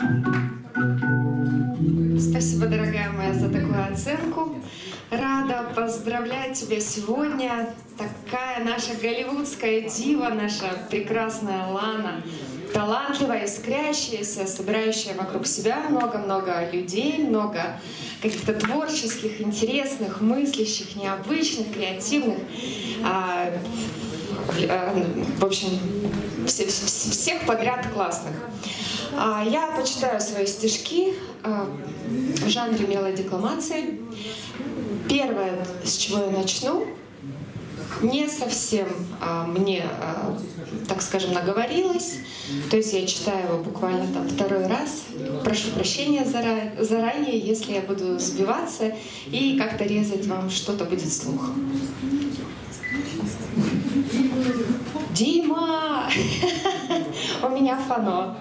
Спасибо, дорогая моя, за такую оценку. Рада поздравлять тебя сегодня. Такая наша голливудская дива, наша прекрасная Лана. Талантливая, искрящаяся, собирающая вокруг себя много-много людей, много каких-то творческих, интересных, мыслящих, необычных, креативных. В общем, всех подряд классных. Я почитаю свои стишки в жанре мелодикламации. Первое, с чего я начну, не совсем мне, так скажем, наговорилось. То есть я читаю его буквально там второй раз. Прошу прощения заранее, если я буду сбиваться и как-то резать вам что-то будет слух. Дима! У меня фано.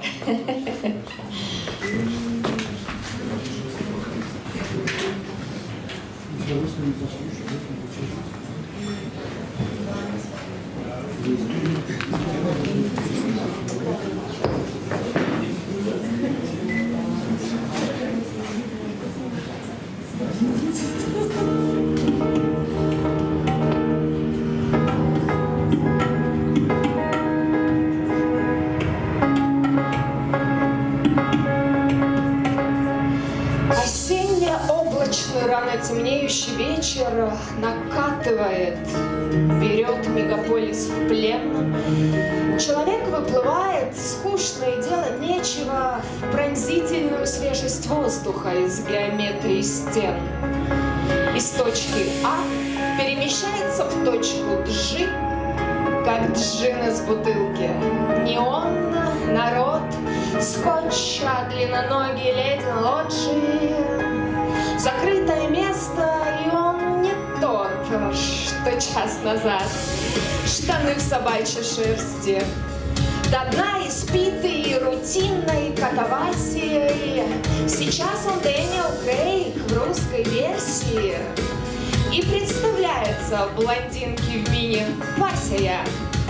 Рано темнеющий вечер накатывает, берет мегаполис в плен. Человек выплывает, скучно и делать нечего, в пронзительную свежесть воздуха из геометрии стен. Из точки А перемещается в точку G, как джин из бутылки. Неон, народ, скотч, длинноногий леди лоджии. Закрытое место, и он не тот, что час назад. Штаны в собачьей шерсти, до дна испитый рутинной катавасией. Сейчас он Дэниел Крейг в русской версии и представляется блондинке в мини Вася я.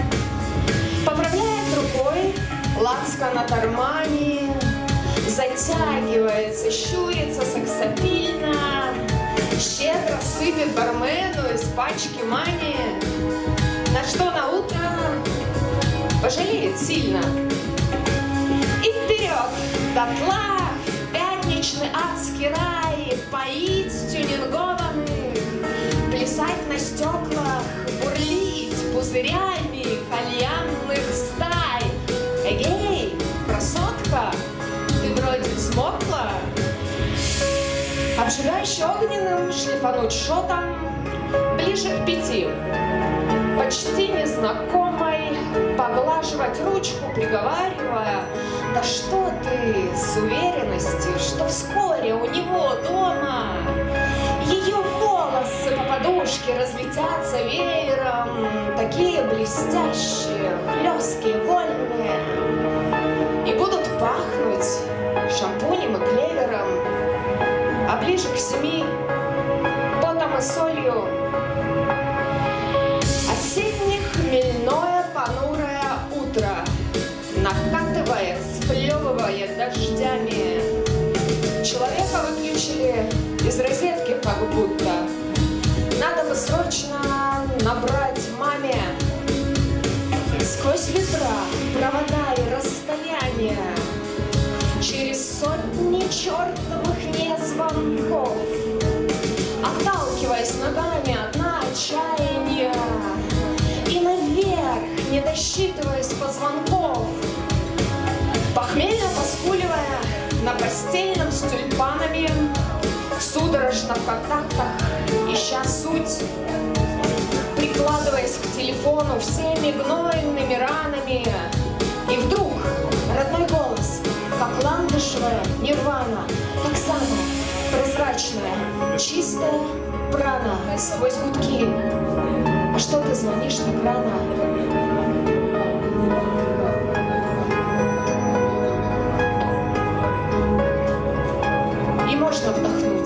Поправляет рукой лацкан от Армани, затягивается, щурится сексапильно, щедро сыпет бармену из пачки мани, на что на утро пожалеет сильно. И вперед, дотла, в пятничный адский рай, поить тюнингованных, плясать на стеклах, бурлить пузырями кальянных стай. Эгей, красотка! Ты вроде взмокла, обжигающе огненным шлифануть шотом ближе к 5, почти незнакомой, поглаживать ручку, приговаривая: да что ты, с уверенностью, что вскоре у него дома ее волосы по подушке разлетятся веером, такие блестящие, хлесткие, вольные, и будут пахнуть шампунем и клевером, а ближе к 7 потом и солью. Осеннее хмельное понурое утро накатывает, сплевывает дождями. Человека выключили из розетки как будто. Надо бы срочно набрать маме. Сквозь ветра, провода и расстояния, через сотни чертовых незвонков, отталкиваясь ногами от отчаяния, и наверх, не досчитываясь позвонков, похмельно поскуливая на постельном с тюльпанами, судорожно в контактах, ища суть, прикладываясь к телефону всеми гнойными ранами. И вдруг родной голос, как ландышевая нирвана, так само прозрачная, чистая прана сквозь гудки. А что ты звонишь так рано? И можно вдохнуть.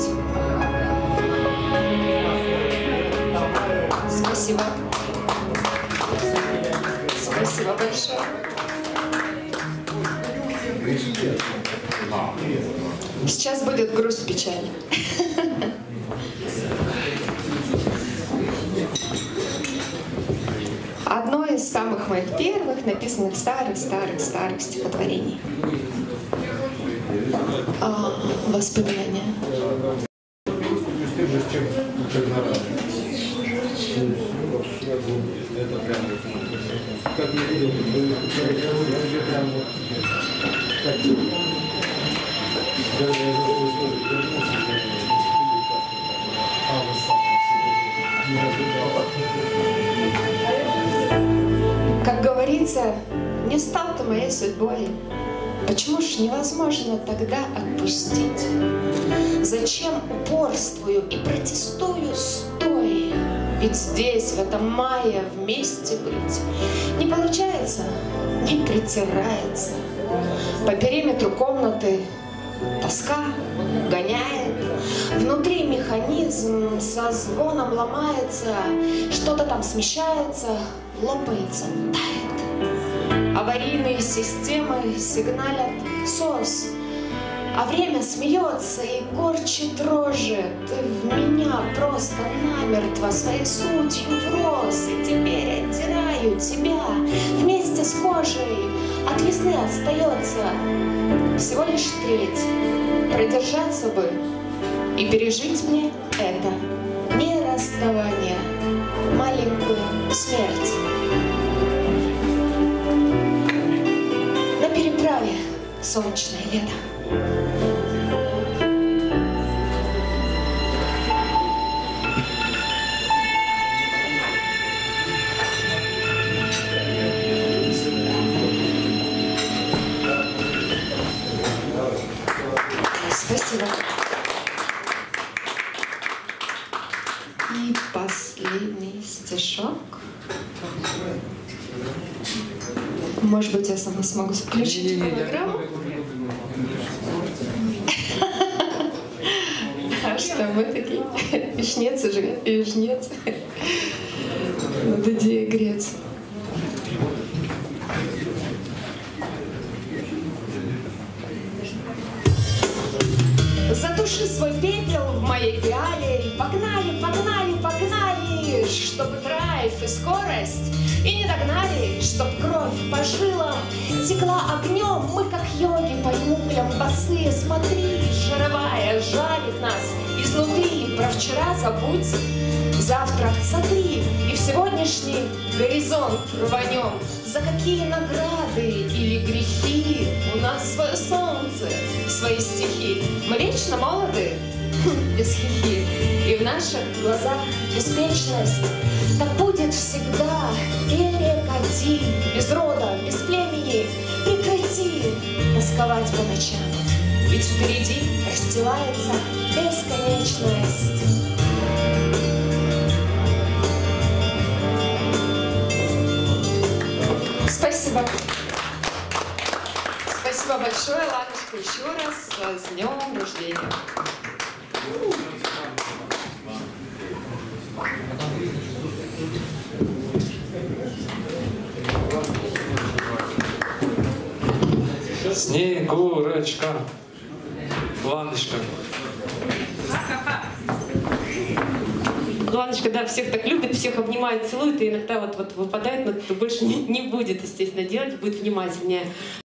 Спасибо. Спасибо большое. Сейчас будет грусть печали. Одно из самых моих первых написанных старых стихотворений. Воспоминания. Как говорится, не стал ты моей судьбой. Почему ж невозможно тогда отпустить? Зачем упорствую и протестую стоя? Ведь здесь, в этом мае, вместе быть не получается, не притирается. По периметру комнаты тоска гоняет. Внутри механизм со звоном ломается. Что-то там смещается, лопается, тает. Аварийные системы сигналят СОС. А время смеется и корчит рожи. Ты в меня просто намертво своей сутью врос. И теперь оттираю тебя вместе с кожей. От весны остается всего лишь треть. Продержаться бы и пережить мне это. Не расставание, маленькую смерть. На переправе солнечное лето. Спасибо. И последний стишок. Может быть, я сама смогу включить фонограмму? А что, мы такие вишнецы же, вишнецы. Надо греться. Затуши свой пепел в моей пиале. Погнали, погнали, погнали, чтобы драйв и скорость и не догнали, чтоб кровь по жилам текла огнем. Мы, как йоги, по углям босые. Смотри, шаровая жарит нас изнутри. Про вчера забудь, завтра сотри, и в сегодняшний горизонт рванем. За какие награды или грехи у нас свое солнце, свои стихи. Мы вечно молоды, без хихи, и в наших глазах беспечность. Так будет всегда, перекати, без рода, без племени. Прекрати тосковать по ночам, ведь впереди расстилается бесконечность. Спасибо. Спасибо большое, Ладушка, еще раз с днем рождения. Снегурочка, Ланочка. Ланочка, да, всех так любит, всех обнимает, целует, и иногда вот выпадает, но это больше не будет, естественно, делать, будет внимательнее.